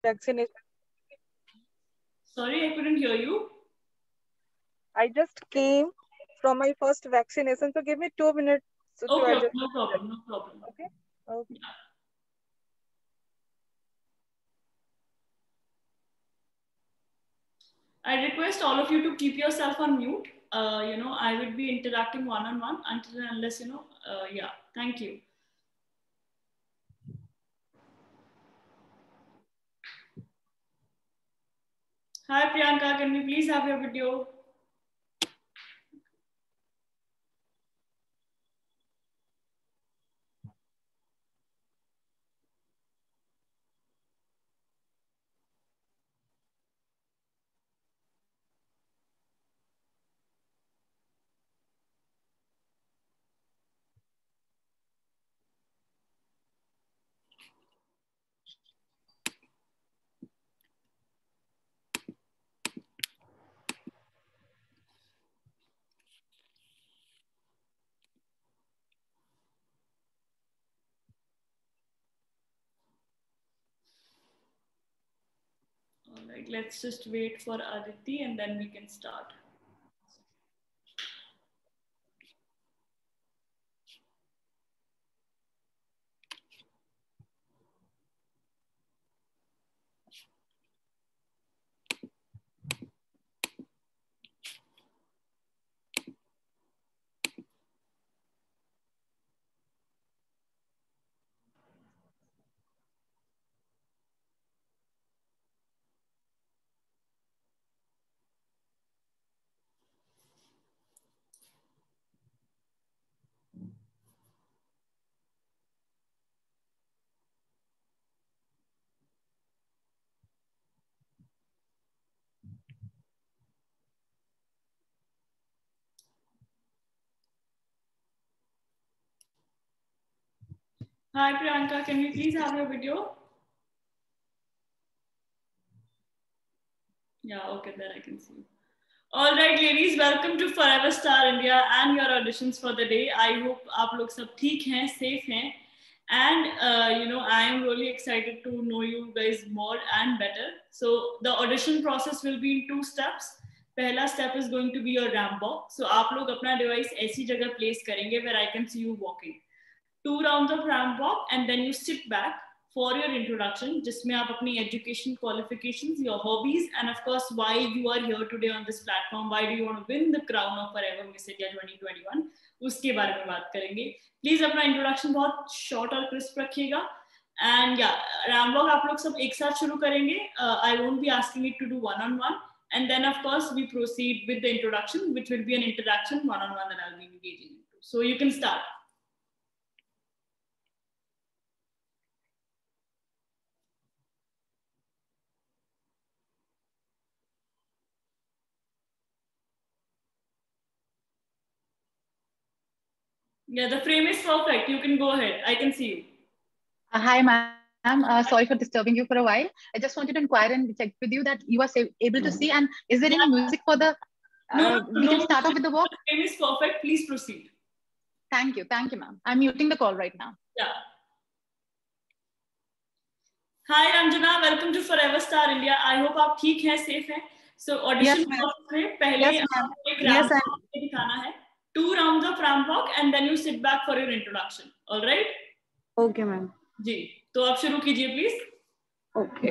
vaccination. Sorry, I couldn't hear you. I just came from my first vaccination, so give me 2 minutes to Okay, adjust. no problem, no problem. Okay. Okay. Yeah. I request all of you to keep yourself on mute. I would be interacting one-on-one until and unless, yeah, thank you. Hi, Priyanka, can we please have your video? All right, let's just wait for Aditi and then we can start. Hi, Priyanka, can we please have your video? Yeah, okay, there I can see. All right, ladies, welcome to Forever Star India and your auditions for the day. I hope आप लोग सब ठीक हैं, safe हैं, and I am really excited to know you guys more and better. So the audition process will be in 2 steps. पहला step is going to be your ramp walk. So आप लोग अपना device ऐसी जगह place करेंगे where I can see you walking. 2 rounds of ramp walk and then you sit back for your introduction, जिसमें आप अपनी education qualifications, your hobbies, and of course why you are here today on this platform, why do you want to win the crown of Forever Miss India 2021, उसके बारे में बात करेंगे. Please अपना introduction बहुत short और crisp रखिएगा. And yeah, ramp walk आप लोग सब एक साथ शुरू करेंगे. I won't be asking it to do one-on-one. And then of course we proceed with the introduction, which will be an interaction one-on-one that I'll be engaging into. So you can start. Yeah, the frame is perfect. You can go ahead. I can see you. Hi, ma'am. Sorry for disturbing you for a while. I just wanted to inquire and check with you that you are able to see. And is there any music for the? We can start off with the walk. The frame is perfect. Please proceed. Thank you, ma'am. I'm muting the call right now. Yeah. Hi, Ranjana. Welcome to Forever Star India. I hope आप ठीक हैं, safe हैं. So audition process में पहले आपको एक ramp walk दिखाना है. 2 rounds of ramp walk and then you sit back for your introduction. All right? Okay, ma'am. जी. तो आप शुरू कीजिए, please. Okay.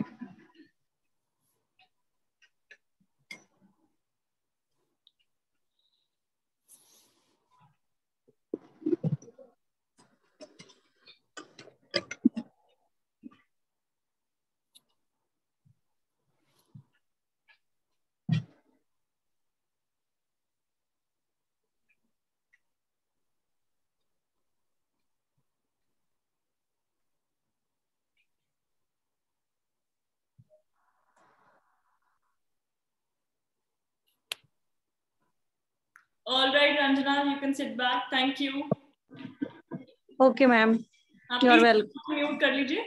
All right, Ranjana, you can sit back. Thank you. Okay, ma'am. You're welcome. Mute कर लीजिए.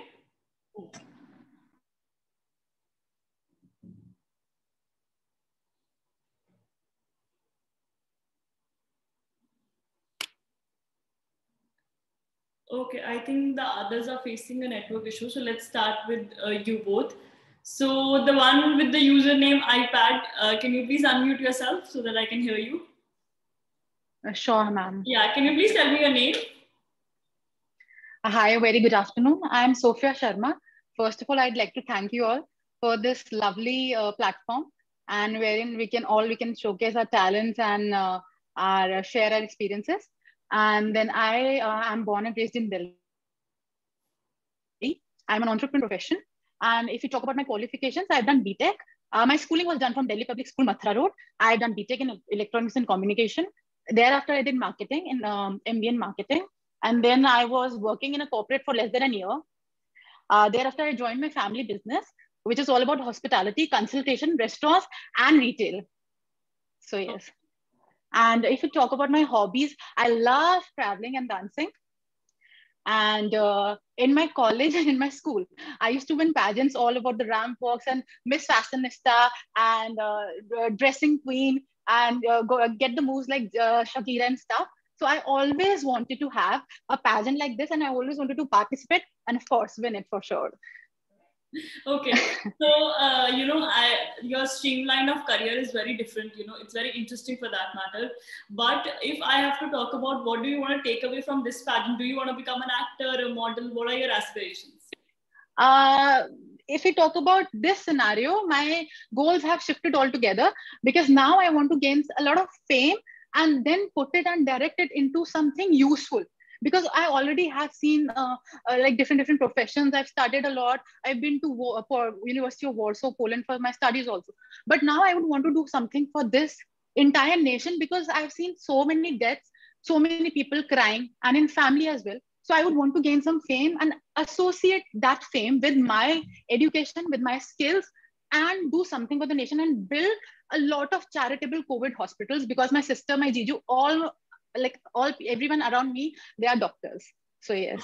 Okay, I think the others are facing a network issue. So let's start with you both. So the one with the username iPad, can you please unmute yourself so that I can hear you? Sure, ma'am. Yeah, can you please tell me your name? Hi, very good afternoon. I'm Sophia Sharma. First of all, I'd like to thank you all for this lovely platform, and wherein we can showcase our talents and share our experiences. And then I am born and raised in Delhi. I'm an entrepreneur profession. And if you talk about my qualifications, I've done BTech. My schooling was done from Delhi Public School, Mathura Road. I've done BTech in Electronics and Communication. Thereafter, I did marketing in MBA in marketing. And then I was working in a corporate for less than a year. Thereafter, I joined my family business, which is all about hospitality, consultation, restaurants, and retail. So yes. And if you talk about my hobbies, I love traveling and dancing. And in my college and in my school, I used to win pageants all about the ramp walks and Miss Fashionista and dressing queen and get the moves like Shakira and stuff. So I always wanted to have a pageant like this, and I always wanted to participate and of course win it for sure. Okay, so your streamline of career is very different. It's very interesting for that matter. But if I have to talk about what do you want to take away from this pageant, do you want to become an actor, a model? What are your aspirations? If we talk about this scenario, my goals have shifted altogether, because now I want to gain a lot of fame and then put it and direct it into something useful. Because I already have seen like different professions. I've studied a lot. I've been to for University of Warsaw, Poland for my studies also. But now I would want to do something for this entire nation, because I've seen so many deaths, so many people crying, and in family as well. So I would want to gain some fame and associate that fame with my education, with my skills, and do something for the nation and build a lot of charitable COVID hospitals, because my sister, my jiju, everyone around me, they are doctors. So yes.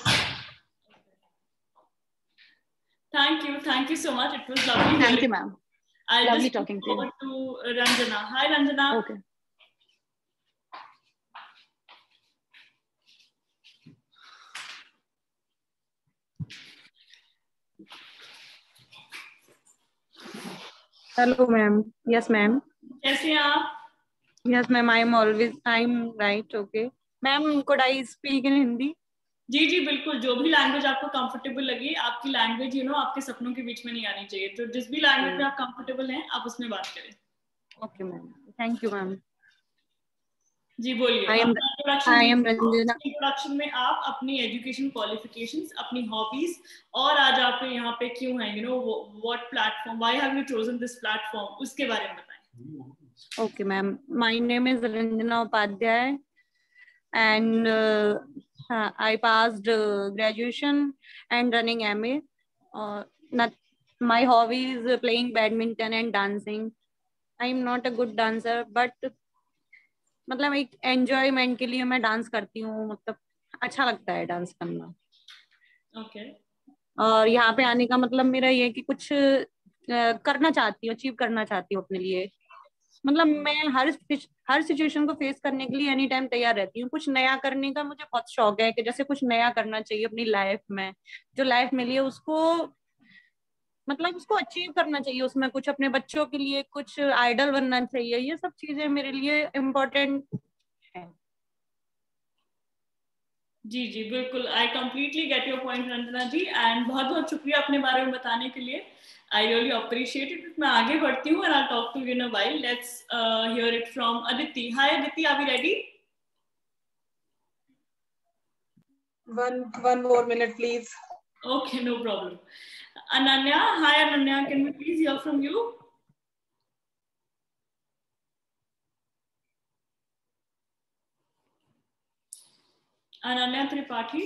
Thank you so much. It was lovely. Thank you, ma'am. Lovely talking to you. Over to Ranjana. Hi, Ranjana. Okay. Hello, ma'am. Yes, ma'am. कैसे हैं आप? Yes, ma'am. I'm right. Okay. Ma'am, could I speak in Hindi? जी जी बिल्कुल, जो भी language आपको comfortable लगे. आपकी लैंग्वेज आपके सपनों के बीच में नहीं आनी चाहिए. तो जिस भी लैंग्वेज में आप कंफर्टेबल हैं, आप उसमें बात करें. Okay, ma'am. Thank you, ma'am. जी बोलिए. I am Ranjana. इंट्रोडक्शन में आप अपनी एजुकेशन क्वालिफिकेशंस, अपनी हॉबीज, और आज आप यहाँ पे क्यों हैं, what platform, why have you chosen this platform, उसके बारे में बताएं. Okay, ma'am. My name is Ranjana Upadhyay, and I passed graduation and running MA. My hobby is playing badminton and dancing. I am not a good dancer, but मतलब एक enjoyment के लिए मैं dance करती हूँ. मतलब अच्छा लगता है डांस करना. ओके. और यहाँ पे आने का मतलब मेरा ये है कि कुछ करना चाहती हूँ, अचीव करना चाहती हूँ अपने लिए. मतलब मैं हर सिचुएशन को फेस करने के लिए एनी टाइम तैयार रहती हूँ. कुछ नया करने का मुझे बहुत शौक है, कि जैसे कुछ नया करना चाहिए अपनी लाइफ में. जो लाइफ मिली है उसको मतलब उसको अचीव करना चाहिए. उसमें कुछ अपने बच्चों के लिए कुछ आइडल बनना चाहिए. ये सब चीजें मेरे लिए इम्पोर्टेंट है. जी जी बिल्कुल, I completely get your point Ranjana ji, and बहुत बहुत शुक्रिया अपने बारे में बताने के लिए. I really appreciate it. मैं आगे बढ़ती हूँ and I'll talk to you in a while. Let's hear it from Aditi. Hi Aditi, are we ready? One more minute, please. Okay, no problem. Ananya, hi Ananya, can we please hear from you? Ananya Tripathi.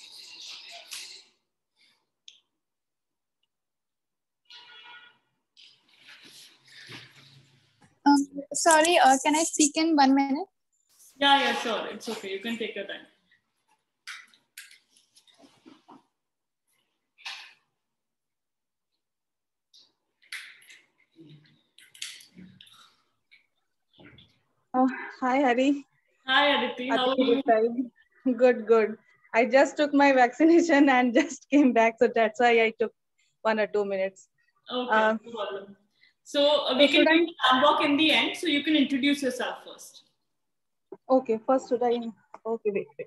Sorry, can I speak in 1 minute? Yeah, sure. It's okay. You can take your time. Oh, hi, Hari. Hi, Aditi. How are you? Good. I just took my vaccination and just came back. So that's why I took 1 or 2 minutes. Okay, Uh, no problem. So we can should do I? the unbox in the end, so you can introduce yourself first. Okay, first should I? Okay, wait.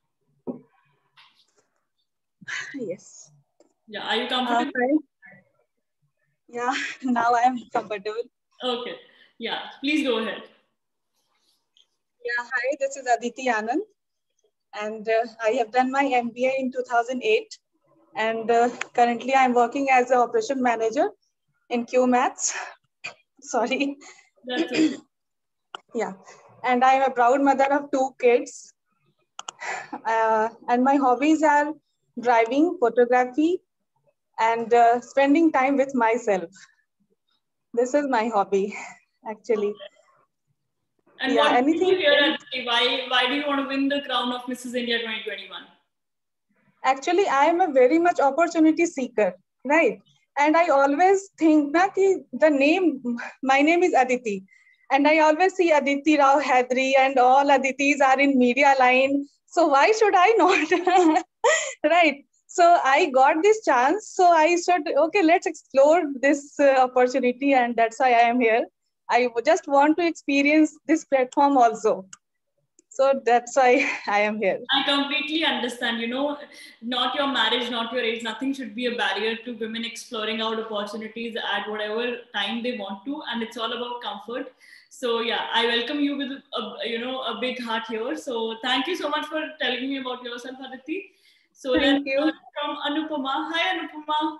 Yes. Yeah, are you comfortable? Hi. Yeah, now I am comfortable. Okay, yeah, please go ahead. Yeah, hi, this is Aditi Anand, and I have done my MBA in 2008, and currently I'm working as an operation manager in QMaths. Sorry. That's okay. Yeah, and I am a proud mother of 2 kids, and my hobbies are driving, photography, and spending time with myself. This is my hobby, actually. And Yeah, what do anything you here else? at why do you want to win the crown of Mrs. India 2021? Actually, I am a very much opportunity seeker, right? And I always think that my name is Aditi. And I always see Aditi Rao Hadri and all Aditis are in media line. So why should I not? Right. So I got this chance. So I said, okay, let's explore this opportunity. And that's why I am here. I just want to experience this platform also. So that's why I am here. I completely understand. You know, not your marriage, not your age, nothing should be a barrier to women exploring out opportunities at whatever time they want to, and it's all about comfort. So yeah, I welcome you with a big heart here. So thank you so much for telling me about yourself, Aditi. So let's Thank you. start from Anupama. Hi, Anupama.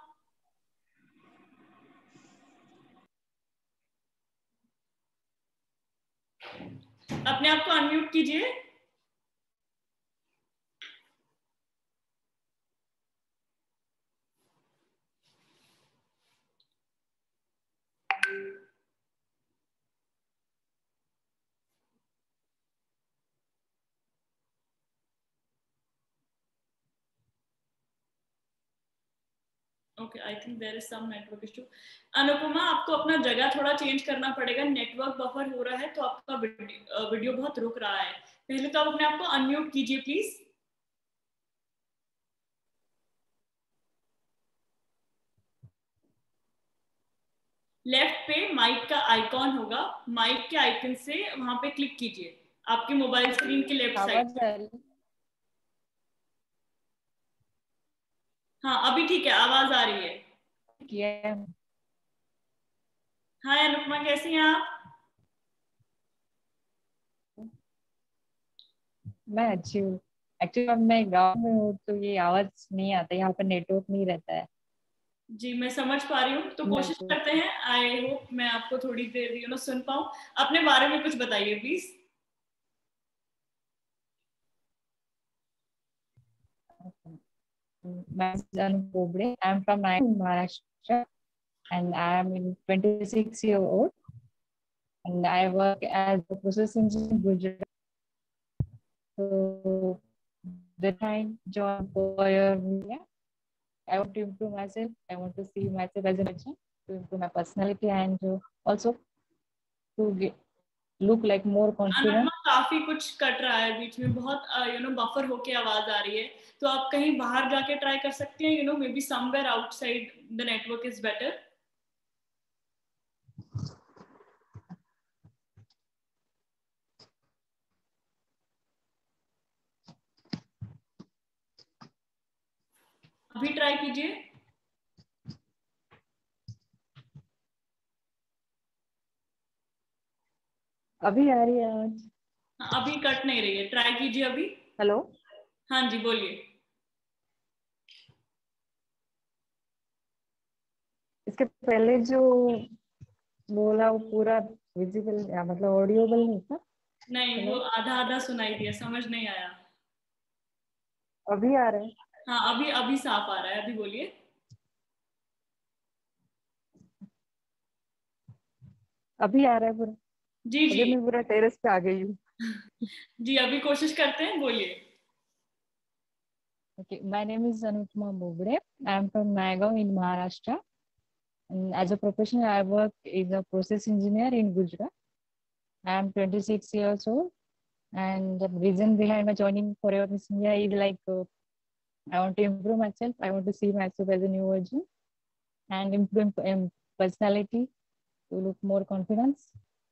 अपने आप को unmute कीजिए. Okay, I think there is some network issue. Anupama, आपको अपना जगह थोड़ा change करना पड़ेगा. नेटवर्क बफर हो रहा है तो आपका वीडियो बहुत रुक रहा है. पहले तो आप अपने आप को अनम्यूट कीजिए प्लीज. लेफ्ट पे माइक का आइकॉन होगा. माइक के आइकन से वहां पे क्लिक कीजिए आपके मोबाइल स्क्रीन के लेफ्ट साइड. हाँ, अभी ठीक है, आवाज आ रही है. हाय अनुपमा, कैसी हैं आप? मैं अच्छी हूँ. एक्चुअली अब मैं गांव में हूँ तो ये आवाज नहीं आता, यहाँ पर नेटवर्क नहीं रहता है. जी, मैं समझ पा रही हूँ. तो कोशिश करते हैं. आई होप मैं आपको थोड़ी देर सुन पाऊँ. अपने बारे में कुछ बताइए please. I'm Bobre. I'm from Maharashtra and I am in 26-year-old and I work as a process engineer in Gujarat. So the time job employer, I want to improve myself. I want to see myself as a person, to improve my personality and also to look like more confident. काफी कुछ cut रहा है बीच में, बहुत buffer होके आवाज आ रही है. तो आप कहीं बाहर जाके ट्राई कर सकते हैं. Maybe somewhere outside the network is better. अभी ट्राई कीजिए. अभी आ रही है आवाज? अभी कट नहीं रही है. ट्राई कीजिए अभी. हेलो. हाँ जी, बोलिए. इसके पहले जो बोला वो पूरा विजिबल मतलब ऑडियोबल नहीं था. नहीं, वो आधा आधा सुनाई दिया, समझ नहीं आया. अभी आ रहा है? हाँ, अभी साफ आ रहा है. अभी बोलिए. अभी आ रहा है पूरा? जी जी. मैं पूरा टेरेस पे आ गई हूँ. जी, अभी कोशिश करते हैं. बोलिए. Okay, my name is Anupama Bobre. I am from Naigaon in Maharashtra. And as a professional, I work as a process engineer in Gujarat. I am 26 years old. And the reason behind my joining Forever Miss India is like I want to improve myself. I want to see myself as a new version. and improve personality to look more confidence.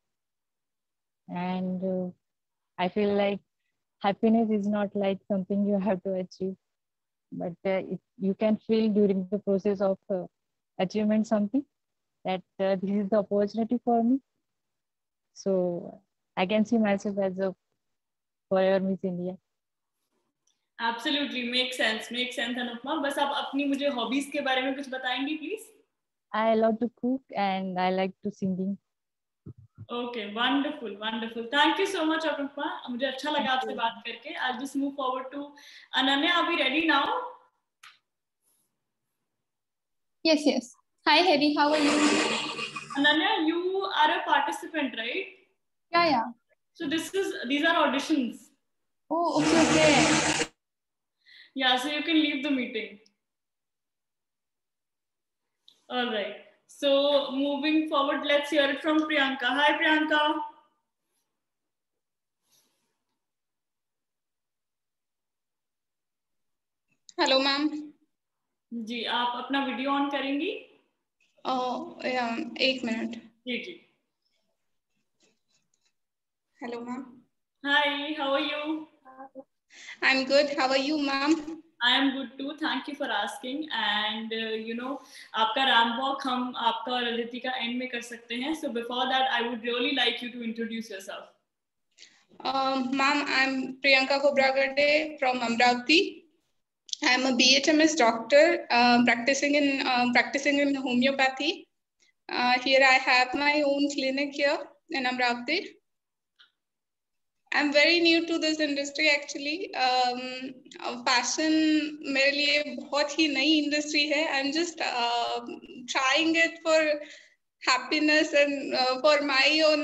And I feel like happiness is not like something you have to achieve, but you can feel during the process of achievement something that this is the opportunity for me. So I can see myself as a forever Miss India. Absolutely, makes sense Anupama. बस आप अपनी मुझे hobbies के बारे में कुछ बताएंगी please? I love to cook and I like to singing. Okay, wonderful. Thank you so much, Anupma. मुझे अच्छा लगा आपसे बात करके. I'll just move forward to Ananya. Are we ready now? Yes. Hi, Harry. How are you? Ananya, you are a participant, right? Yeah. So these are auditions. Oh, okay. Yeah, so you can leave the meeting. All right. So moving forward, let's hear it from Priyanka. Hi, Priyanka. Hello ma'am. जी, आप अपना video on करेंगी? एक minute. जी. Hello ma'am. Hi, how are you? I'm good. How are you, ma'am? I am good too. Thank you for asking. And आपका ramp walk हम आपका और अदिति का एंड में कर सकते हैं. So before that, I would really like you to introduce yourself. Ma'am, I'm Priyanka Khobragade from Amravati. I'm a BHMS doctor practicing in homeopathy. Here I have my own clinic here in Amravati. I'm very new to this industry actually. Fashion मेरे लिए बहुत ही नई industry है. I'm just trying it for happiness and for my own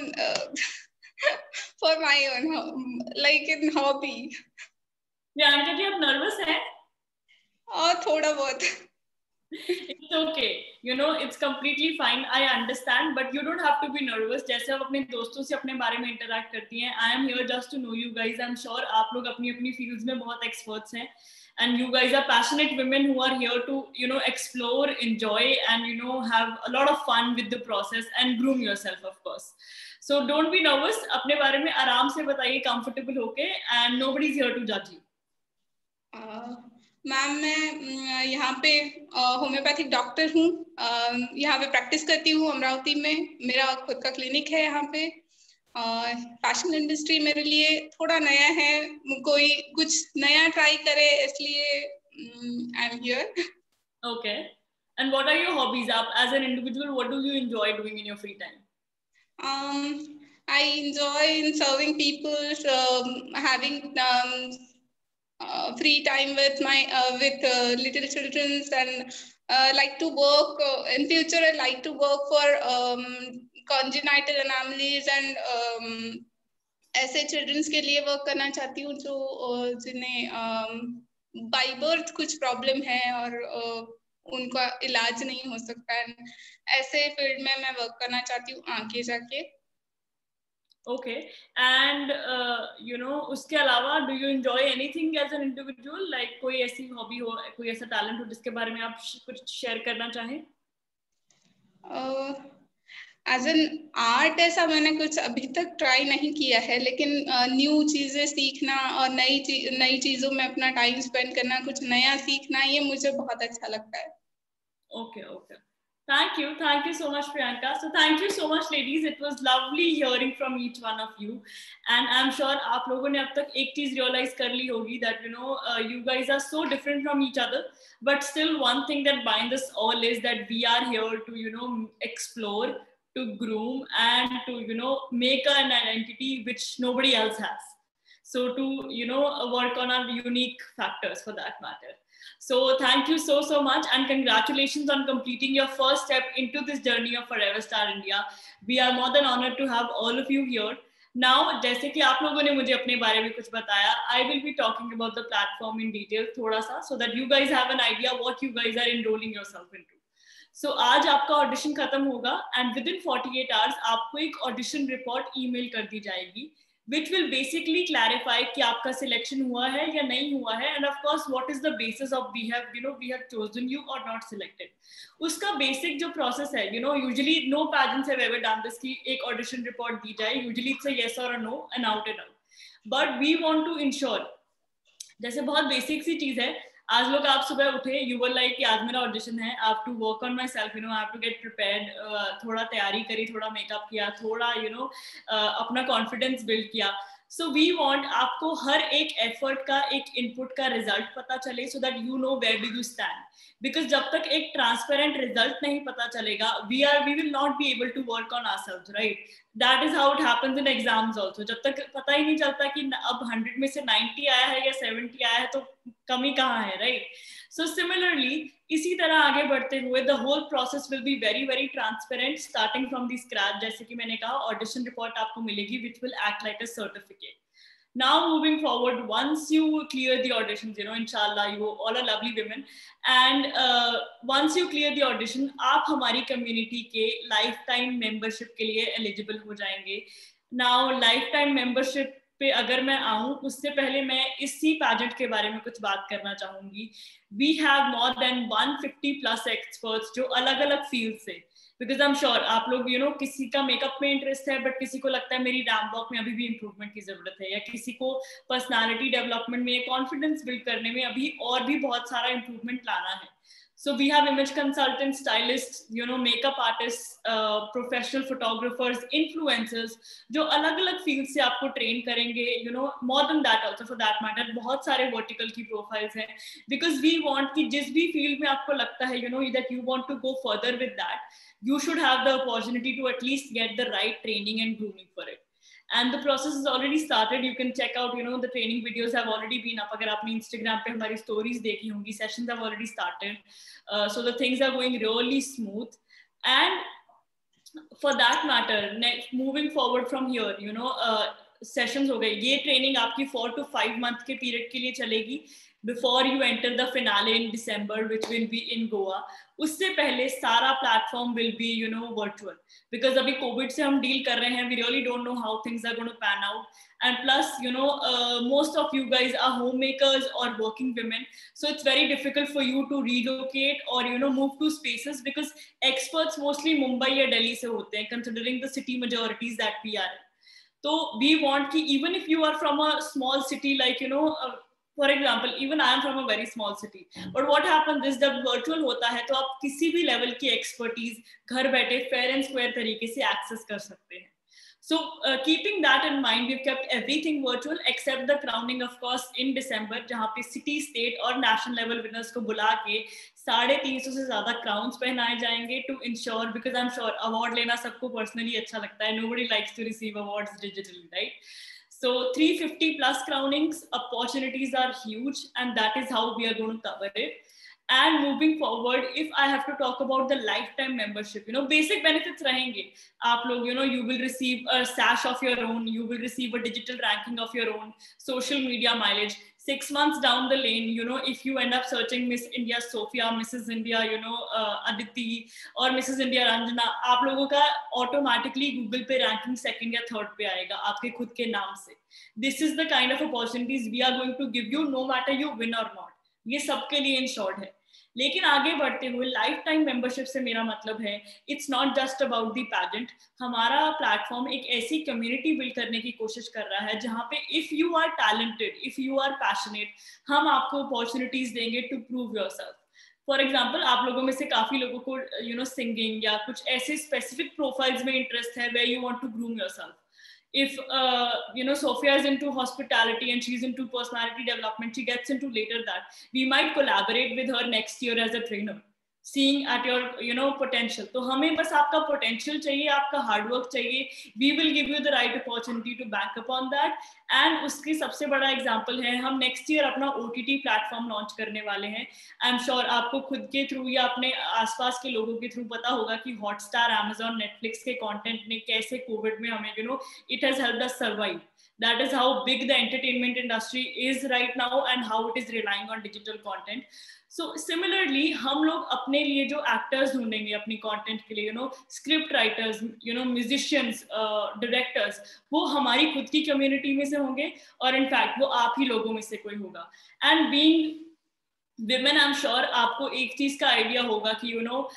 like in hobby. Priyanka ji, आप nervous हैं? थोड़ा बहुत. It's okay, it's completely fine. I understand, but you don't have to be nervous. जैसे आप अपने दोस्तों से अपने बारे में interact करती हैं, I am here just to know you guys. I'm sure आप लोग अपनी अपनी fields में बहुत experts हैं, and you guys are passionate women who are here to explore, enjoy, and have a lot of fun with the process and groom yourself, of course. So don't be nervous. अपने बारे में आराम से बताइए, comfortable होके, and nobody's here to judge you. Ma'am, मैं यहाँ पे होम्योपैथिक डॉक्टर हूँ. यहाँ पे प्रैक्टिस करती हूँ अमरावती में. मेरा खुद का क्लिनिक है यहाँ पे. फैशन इंडस्ट्री मेरे लिए थोड़ा नया है. कोई कुछ नया ट्राई करे, इसलिए I am here. Okay. And what are your hobbies? As an individual, what do you enjoy doing in your free time? I enjoy in serving people, having free time with my little children, and like to work in future. I like to work for congenital anomalies and ऐसे childrens के लिए work करना चाहती हूँ जो जिन्हें by birth कुछ problem है और उनका इलाज नहीं हो सकता है. ऐसे फील्ड में मैं वर्क करना चाहती हूँ आगे जाके. Okay. And उसके अलावा do you enjoy anything as an individual? Like कोई ऐसी हॉबी हो, कोई ऐसा टैलेंट हो जिसके बारे में आप कुछ शेयर करना चाहें? एज एन आर्ट ऐसा मैंने कुछ अभी तक ट्राई नहीं किया है, लेकिन न्यू चीजें सीखना और नई चीजों में अपना टाइम स्पेंड करना, कुछ नया सीखना, ये मुझे बहुत अच्छा लगता है. Okay. Thank you so much, Priyanka. So thank you so much, ladies. It was lovely hearing from each one of you, and I'm sure आप लोगों ने अब तक एक चीज realize कर ली होगी that you guys are so different from each other, but still one thing that binds us all is that we are here to explore, to groom, and to make an identity which nobody else has. So to work on our unique factors for that matter. So thank you so much, and congratulations on completing your first step into this journey of Forever Star India. We are more than honored to have all of you here. Now, जैसे कि आप लोगों ने मुझे अपने बारे में कुछ बताया, I will be talking about the platform in detail थोड़ा सा, so that you guys have an idea what you guys are enrolling yourself into. So आज आपका ऑडिशन खत्म होगा, and within 48 hours आपको एक ऑडिशन रिपोर्ट ईमेल कर दी जाएगी, which will basically clarify कि आपका selection हुआ है या नहीं हुआ है, and of course what is the basis of we have chosen you or not selected. उसका basic जो process है, usually no pageants have ever done this कि एक audition report दी जाए, usually it's a yes or a no and out and out. But we want to ensure, जैसे बहुत basic सी चीज है, आज लोग आप सुबह उठे, you were like कि आज मेरा audition है, I have to work on myself, I have to get prepared, थोड़ा तैयारी करी, थोड़ा makeup किया, थोड़ा अपना confidence build किया. So we want आपको हर एक effort का, एक input का result पता चले, so that you know where do you stand. Because जब तक एक transparent result नहीं पता चलेगा, we will not be able to work on ourselves, right? That is how it happens in exams also. जब तक पता ही नहीं चलता कि अब 100 में से 90 आया है या 70 आया है, तो कमी कहाँ है, right? So similarly, इसी तरह आगे बढ़ते हुए the whole process will be very very transparent starting from the scratch. जैसे कि मैंने कहा, audition report आपको मिलेगी which will act like a certificate. Now moving forward, once you clear the auditions, inshallah, you all are lovely women, and once you clear the audition, आप हमारी community के lifetime membership के लिए eligible हो जाएंगे. Now lifetime membership पे अगर मैं आऊँ, उससे पहले मैं इसी पैजेंट के बारे में कुछ बात करना चाहूंगी. We have more than 150 plus experts जो अलग अलग फील्ड से, because I'm sure आप लोग किसी का मेकअप में इंटरेस्ट है, बट किसी को लगता है मेरी रैम्प वॉक में अभी भी इम्प्रूवमेंट की जरूरत है, या किसी को पर्सनालिटी डेवलपमेंट में, कॉन्फिडेंस बिल्ड करने में अभी और भी बहुत सारा इम्प्रूवमेंट लाना है. So we have image consultants, stylists, makeup artists, professional photographers, influencers, जो अलग-अलग fields से आपको train करेंगे, more than that also for that matter, बहुत सारे vertical की profiles हैं, because we want कि जिस भी field में आपको लगता है, that you want to go further with that, you should have the opportunity to at least get the right training and grooming for it. And the process is already started. You can check out, the training videos have already been up. अगर आपने Instagram पे हमारी stories देखी होंगी, sessions have already started. So the things are going really smooth. And for that matter, moving forward from here, sessions हो गई. ये training आपकी 4 to 5 month के period के लिए चलेगी. Before you enter the finale in December, which will be in Goa. उससे पहले सारा platform will be, virtual. Because अभी COVID से हम deal कर रहे हैं, we really don't know how things are going to pan out. And plus, most of you guys are homemakers or working women. So it's very difficult for you to relocate or, move to spaces, because experts mostly Mumbai or Delhi से होते हैं, considering the city majorities that we are in. So we want कि even if you are from a small city, like, for example, even I am from a very small city, but what happens is जब virtual होता है तो आप किसी भी level की expertise घर बैठे fair and square तरीके से access कर सकते हैं. So keeping that in mind, we've kept everything virtual except the crowning, of course, in December, जहाँ पे city, state और national level winners को बुला के 350 से ज़्यादा crowns पहनाए जाएंगे to ensure, because I'm sure award लेना सबको personally अच्छा लगता है. Nobody likes to receive awards digitally, right? So 350 plus crownings, opportunities are huge, and that is how we are going to cover it. And moving forward, if I have to talk about the lifetime membership, basic benefits rahenge. Aap log, you will receive a sash of your own, you will receive a digital ranking of your own, social media mileage. 6 months down the lane, if you end up searching Miss India Sophia, Mrs. India, Aditi, or Mrs. India Ranjana, आप लोगों का automatically Google पे ranking second या third पे आएगा आपके खुद के नाम से. This is the kind of opportunities we are going to give you, no matter you win or not. ये सबके लिए in short है. लेकिन आगे बढ़ते हुए लाइफ टाइम मेंबरशिप से मेरा मतलब है, it's not just about the pageant. हमारा प्लेटफॉर्म एक ऐसी कम्युनिटी बिल्ड करने की कोशिश कर रहा है जहाँ पे if you are talented, if you are passionate, हम आपको अपॉर्चुनिटीज देंगे to prove yourself. For example, आप लोगों में से काफी लोगों को सिंगिंग या कुछ ऐसे स्पेसिफिक प्रोफाइल्स में इंटरेस्ट है where you want to groom yourself. If Sophia is into hospitality and she's into personality development, she gets into later that, we might collaborate with her next year as a trainer, seeing at your potential. तो हमें बस आपका potential चाहिए, आपका hard work चाहिए. We will give you the right opportunity to back up on that. And उसकी सबसे बड़ा example है, हम next year अपना OTT platform launch करने वाले हैं. I'm sure आपको खुद के through या अपने आसपास के लोगों के through पता होगा कि Hotstar, Amazon, Netflix के content ने कैसे COVID में हमें it has helped us survive. That is how big the entertainment industry is right now and how it is relying on digital content. So similarly, हम लोग अपने लिए जो actors ढूंढेंगे अपनी content के लिए, script writers, musicians, directors, वो हमारी खुद की community में से होंगे और in fact वो आप ही लोगों में से कोई होगा. And being women, I'm sure आपको एक चीज का आइडिया होगा कि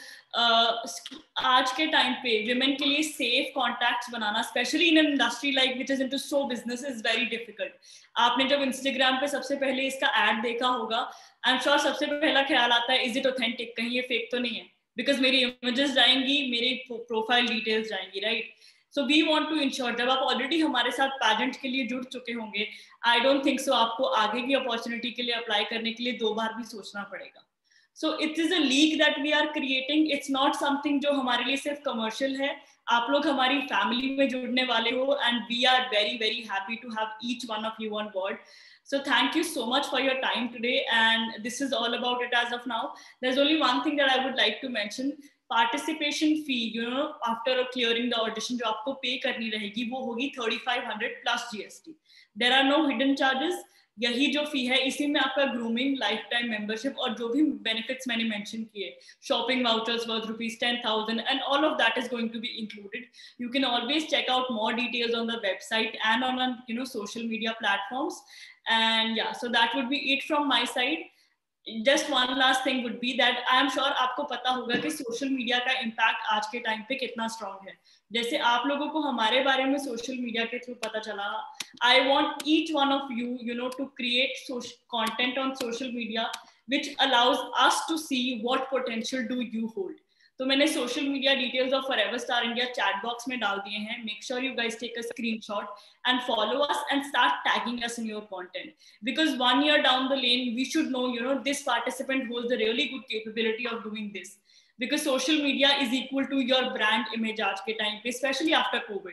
आज के टाइम पे women के लिए safe contacts banana, especially in an industry like which is into show business, is very difficult. आपने जब Instagram पे सबसे पहले इसका ad देखा होगा, I'm sure सबसे पहला ख्याल आता है, is it authentic? कहीं ये fake तो नहीं है? Because मेरी images जाएंगी, मेरी profile details जाएंगी, right? So we want to ensure, जब आप already हमारे साथ pageant के लिए जुड़ चुके होंगे, I don't think so आपको आगे की opportunity के लिए apply करने के लिए 2 बार भी सोचना पड़ेगा. So it is a league that we are creating. It's not something जो हमारे लिए सिर्फ commercial है. आप लोग हमारी family में जुड़ने वाले हो, and we are very very happy to have each one of you on board. So thank you so much for your time today, and this is all about it as of now. There's only one thing that I would like to mention. Participation fee, after clearing the audition, जो आपको pay करनी रहेगी, वो होगी 3,500 plus GST. There are no hidden charges. यही जो fee है, इसी में आपका grooming, lifetime membership और जो भी benefits मैंने mention किए, shopping vouchers worth ₹10,000, and all of that is going to be included. You can always check out more details on the website and on social media platforms. And yeah, so that would be it from my side. Just one last thing would be that I am sure आपको पता होगा कि social media का impact आज के time पे कितना strong है. जैसे आप लोगों को हमारे बारे में social media के through पता चला, I want each one of you, to create content on social media which allows us to see what potential do you hold. तो मैंने social media details of Forever Star India chat box में डाल दिए हैं. Make sure you guys take a screenshot and follow us and start tagging us in your content. Because 1 year down the lane, we should know, this participant holds a really good capability of doing this. Because social media is equal to your brand image आज के time पे, especially after COVID.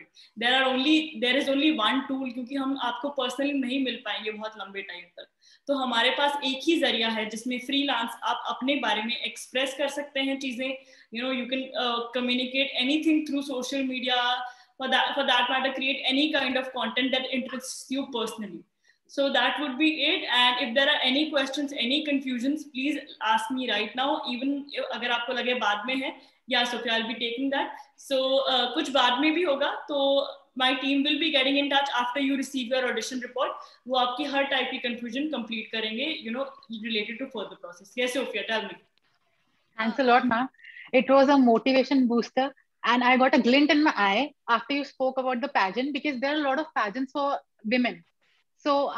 There is only one tool, क्योंकि हम आपको personally नहीं मिल पाएंगे बहुत लंबे time तक. तो हमारे पास एक ही जरिया है जिसमें freelance आप अपने बारे में express कर सकते हैं चीजें. You can communicate anything through social media. For that matter, create any kind of content that interests you personally. So that would be it. And if there are any questions, any confusions, please ask me right now. Even अगर आपको लगे बाद में है, yeah, Sophia, I'll be taking that. So कुछ बाद में भी होगा, तो my team will be getting in touch after you receive your audition report. वो आपकी हर type की confusion complete करेंगे, related to further process. Yes, Sophia, tell me. Thanks a lot, ma'am. It was a motivation booster. And I got a glint in my eye after you spoke about the pageant, because there are a lot of pageants for women. So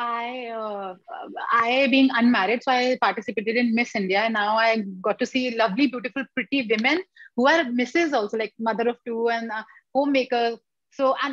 I being unmarried, so I participated in Miss India. And now I got to see lovely, beautiful, pretty women who are misses also, like mother of two and homemaker. So, and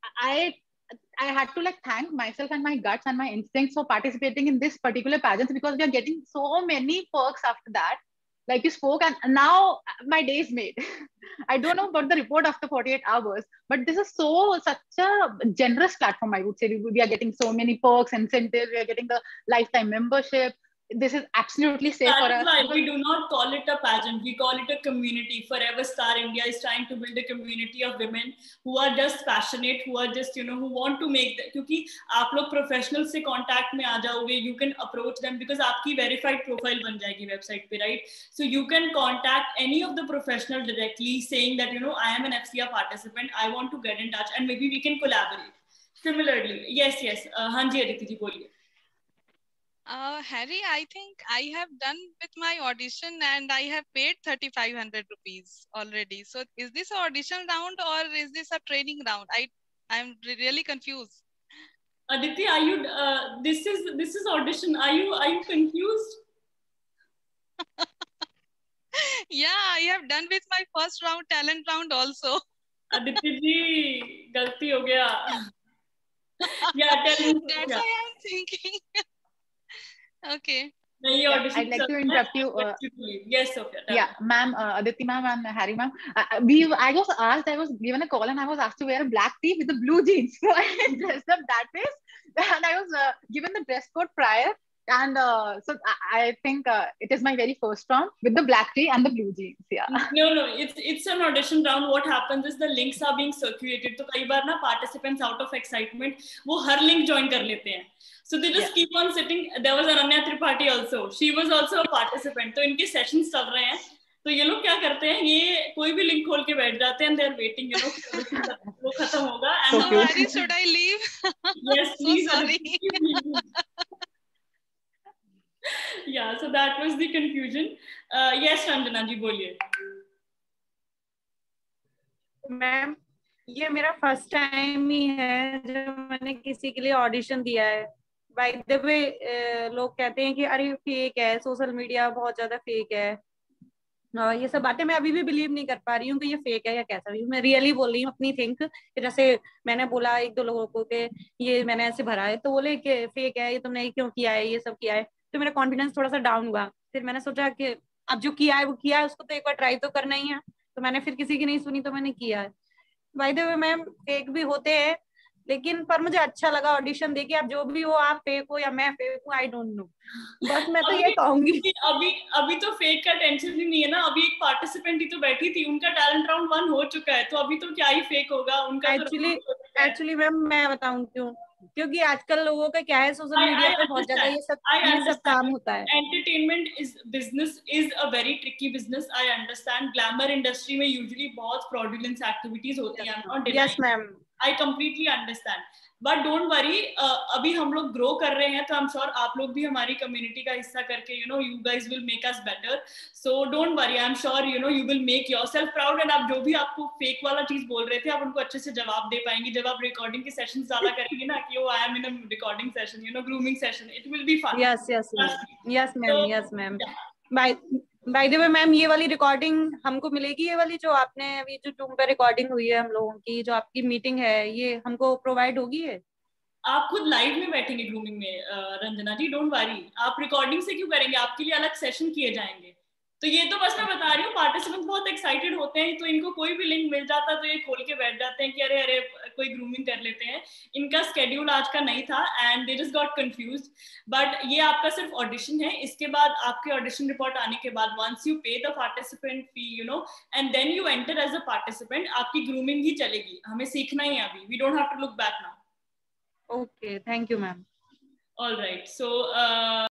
I had to thank myself and my guts and my instincts for participating in this particular pageant, because we are getting so many perks after that. Like you spoke, and now my day is made. I don't know about the report after 48 hours, but this is such a generous platform, I would say. We are getting so many perks, incentives, we are getting the lifetime membership. This is absolutely safe for us. That's why we do not call it a pageant, we call it a community. Forever Star India is trying to build a community of women who are just passionate, who are just, who want to make that. क्योंकि आप लोग professionals से contact में आ जाओगे, you can approach them because आपकी verified profile बन जाएगी website पे, right? So you can contact any of the professional directly saying that, I am an FCR participant, I want to get in touch, and maybe we can collaborate. Similarly, yes, हाँ जी अदिति जी बोलिए. Harry, I think I have done with my audition and I have paid 3,500 rupees already. So is this an audition round or is this a training round? I'm really confused. Aditi, are you? This is audition. Are you confused? Yeah, I have done with my first round, talent round also. Aditi ji, galti ho gaya. Yeah, tell me. That's why I'm thinking. Okay. Yeah, I'd like to interrupt you. Yes, Sophia. Yeah, ma'am, Aditi ma'am and Harry ma'am. I was given a call and I was asked to wear a black tee with the blue jeans. So I dressed up that way, and I was given the dress code prior. And so I think it is my very first round with the black tee and the blue jeans. Yeah. No, it's an audition round. What happens is the links are being circulated. तो कई बार ना participants out of excitement वो हर link join कर लेते हैं. So they just keep on sitting. There was Ananya Tripathi also. She was also a participant. तो इनके sessions चल रहे हैं. तो ये लोग क्या करते हैं, ये कोई भी लिंक खोल के बैठ जाते हैं, they are waiting, you know, वो खत्म होगा. So Harry, should I leave? Yes, please. So sorry. Yeah, so that was the confusion. Yes, Ranjana ji, बोलिए. मैम, ये मेरा फर्स्ट टाइम ही है जब मैंने किसी के लिए ऑडिशन दिया है. बाय द वे लोग कहते हैं कि अरे फेक है, सोशल मीडिया बहुत ज्यादा फेक है. ये सब बातें मैं अभी भी बिलीव नहीं कर पा रही हूँ कि ये फेक है या कैसा भी. मैं रियली बोल रही हूँ अपनी थिंक. जैसे मैंने बोला एक दो लोगों को कि ये मैंने ऐसे भरा है, तो बोले कि फेक है, ये तुमने क्यों किया है, ये सब किया है. तो मेरा कॉन्फिडेंस थोड़ा सा डाउन हुआ. फिर मैंने सोचा कि अब जो किया है वो किया है, उसको तो एक बार ट्राई तो करना ही है. तो मैंने फिर किसी की नहीं सुनी, तो मैंने किया है. By the way ma'am, fake भी होते हैं, लेकिन पर मुझे अच्छा लगा ऑडिशन देके. आप जो भी हो, आप फेक हो या मैं फेक हूँ, आई डोंट नो. बस मैं तो ये कहूंगी अभी तो फेक का टेंशन ही नहीं है ना. अभी एक पार्टिसिपेंट ही तो बैठी थी, उनका टैलेंट राउंड 1 हो चुका है, तो अभी तो क्या ही फेक होगा उनका. एक्चुअली मैम मैं बताऊं क्यों, क्योंकि आजकल लोगों का क्या है, सोशल मीडिया पे बहुत ज्यादा ये सब काम होता है. Entertainment is business is a very tricky business. I understand. Glamour industry में यूजुअली बहुत फ्रॉडुलेंस एक्टिविटीज होती हैं. Yes ma'am, I completely understand. But don't worry, अभी हम लोग ग्रो कर रहे हैं, तो I'm sure आप लोग भी हमारी कम्युनिटी का हिस्सा करके, you know, you guys will make us better. So don't worry, I'm sure, you know, you will make yourself proud. And आप जो भी आपको फेक वाला चीज बोल रहे थे, आप उनको अच्छे से जवाब दे पाएंगे जब आप रिकॉर्डिंग के सेशंस ज्यादा करेंगे ना, कि I am in a recording session, you know, grooming session. It will be fun. Yes ma'am. By the way ma'am, ये वाली रिकॉर्डिंग हमको मिलेगी, ये वाली जो आपने अभी जो जूम पे रिकॉर्डिंग हुई है हम लोगों की, जो आपकी मीटिंग है, ये हमको प्रोवाइड होगी है? आप खुद लाइव में बैठेंगे ग्रूमिंग में रंजना जी, डोंट वरी. आप रिकॉर्डिंग से क्यों करेंगे, आपके लिए अलग सेशन किए जाएंगे. तो ये तो बस मैं बता रही हूँ, पार्टिसिपेंट्स बहुत एक्साइटेड होते हैं, तो इनको कोई भी लिंक मिल जाता है तो ये खोल के बैठ जाते हैं कि अरे अरे कोई ग्रूमिंग कर लेते हैं. इनका स्केड्यूल आज का नहीं था and they just got confused. But ये आपका सिर्फ ऑडिशन है. इसके बाद आपके ऑडिशन रिपोर्ट आने के बाद, once you pay the participant fee, you know, and then you enter as a participant, आपकी ग्रूमिंग ही चलेगी. हमें सीखना ही है अभी. We don't have to look back now. Okay, thank you, ma'am. All right. So